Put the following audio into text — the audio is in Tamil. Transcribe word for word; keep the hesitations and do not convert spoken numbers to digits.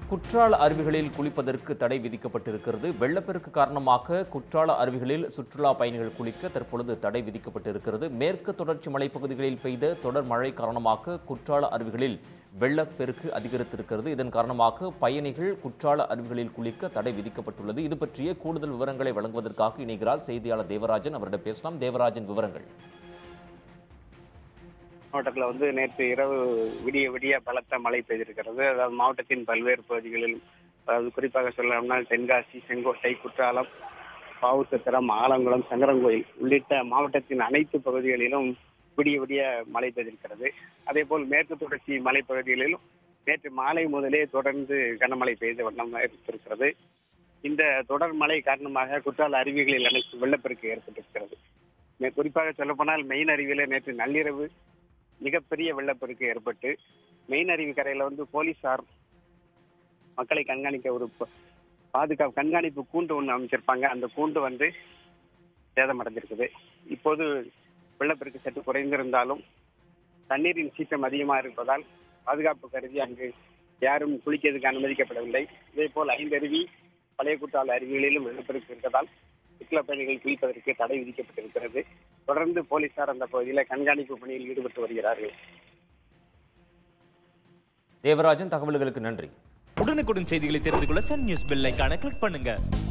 குற்றால அருவிகளில் குளிப்பதற்கு தடை விதிக்கப்பட்டிருக்கிறது. வெள்ளப்பெருக்கு காரணமாக குற்றால அருவிகளில் சுற்றுலா பயணிகள் குளிக்க தற்பொழுது தடை விதிக்கப்பட்டிருக்கிறது. மேற்கு தொடர்ச்சி மலைப்பகுதிகளில் பெய்த தொடர் மழை காரணமாக குற்றால அருவிகளில் வெள்ளப்பெருக்கு அதிகரித்திருக்கிறது. இதன் காரணமாக பயணிகள் குற்றால அருவிகளில் குளிக்க தடை விதிக்கப்பட்டுள்ளது. இது பற்றிய கூடுதல் விவரங்களை வழங்குவதற்காக இணைகிறார் செய்தியாளர் தேவராஜன். அவரிடம் பேசலாம். தேவராஜன், விவரங்கள். மாவட்டத்தில் வந்து நேற்று இரவு விடிய விடிய பலத்த மழை பெய்திருக்கிறது. அதாவது மாவட்டத்தின் பல்வேறு பகுதிகளில், அதாவது குறிப்பாக சொல்லணும்னா தென்காசி, செங்கோட்டை, குற்றாலம், பாவூர்சத்திரம், ஆலங்குளம், சங்கரங்கோயில் உள்ளிட்ட மாவட்டத்தின் அனைத்து பகுதிகளிலும் விடிய விடிய மழை பெய்திருக்கிறது. அதே போல் மேற்கு தொடர்ச்சி மலைப்பகுதிகளிலும் நேற்று மாலை முதலே தொடர்ந்து கனமழை பெய்த வண்ணம் இருக்கிறது. இந்த தொடர் மழை காரணமாக குற்றால அருவிகளில் அனைத்து வெள்ளப்பெருக்கு ஏற்பட்டிருக்கிறது. குறிப்பாக சொல்லப்போனால் மெயின் அருவியில நேற்று நள்ளிரவு மிகப்பெரிய வெள்ளப்பெருக்கு ஏற்பட்டு மெயின் அருவி கரையில வந்து போலீசார் மக்களை கண்காணிக்க ஒரு பாதுகாப்பு கண்காணிப்பு கூண்டு ஒன்று அமைச்சிருப்பாங்க. அந்த கூண்டு வந்து சேதமடைஞ்சிருக்குது. இப்போது வெள்ளப்பெருக்கு சற்று குறைந்திருந்தாலும் தண்ணீரின் சீற்றம் அதிகமாக இருப்பதால் பாதுகாப்பு கருதி அங்கு யாரும் குளிக்கிறதுக்கு அனுமதிக்கப்படவில்லை. இதே போல் ஐந்து அருவி பழைய குற்றால அருவிகளிலும் வெள்ளப்பெருக்கு இருப்பதால் சுற்றுலா பயணிகள் குளிப்பதற்கு தடை விதிக்கப்பட்டிருக்கிறது. தொடர்ந்து போலீசார் அந்த பகுதியில் கண்காணிப்பு பணியில் ஈடுபட்டு வருகிறார்கள். தேவராஜன், தகவல்களுக்கு நன்றி. உடனுக்குடன் செய்திகளை தெரிந்து கொள்ள சன் நியூஸ் பெல் ஐகானை கிளிக் பண்ணுங்க.